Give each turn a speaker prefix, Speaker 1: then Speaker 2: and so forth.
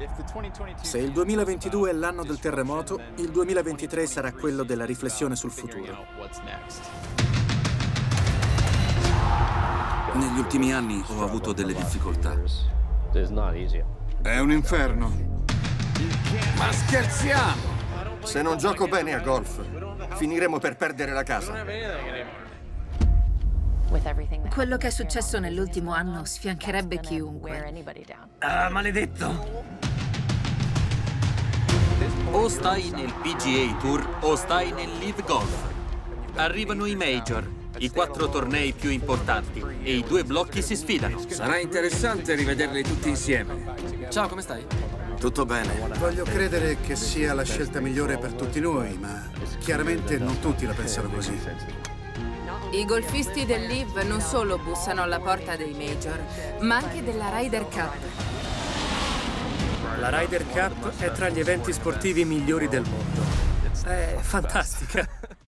Speaker 1: Se il 2022 è l'anno del terremoto, il 2023 sarà quello della riflessione sul futuro.
Speaker 2: Negli ultimi anni ho avuto delle difficoltà.
Speaker 3: È un inferno.
Speaker 4: Ma scherziamo! Se non gioco bene a golf, finiremo per perdere la casa.
Speaker 5: Quello che è successo nell'ultimo anno sfiancherebbe chiunque.
Speaker 6: Ah, maledetto!
Speaker 2: O stai nel PGA Tour o stai nel Live Golf. Arrivano i Major, i 4 tornei più importanti, e i 2 blocchi si sfidano.
Speaker 6: Sarà interessante rivederli tutti insieme.
Speaker 2: Ciao, come stai?
Speaker 4: Tutto bene.
Speaker 3: Voglio credere che sia la scelta migliore per tutti noi, ma chiaramente non tutti la pensano così.
Speaker 5: I golfisti del Live non solo bussano alla porta dei Major, ma anche della Ryder Cup.
Speaker 7: La Ryder Cup è tra gli eventi sportivi migliori del mondo. È fantastica.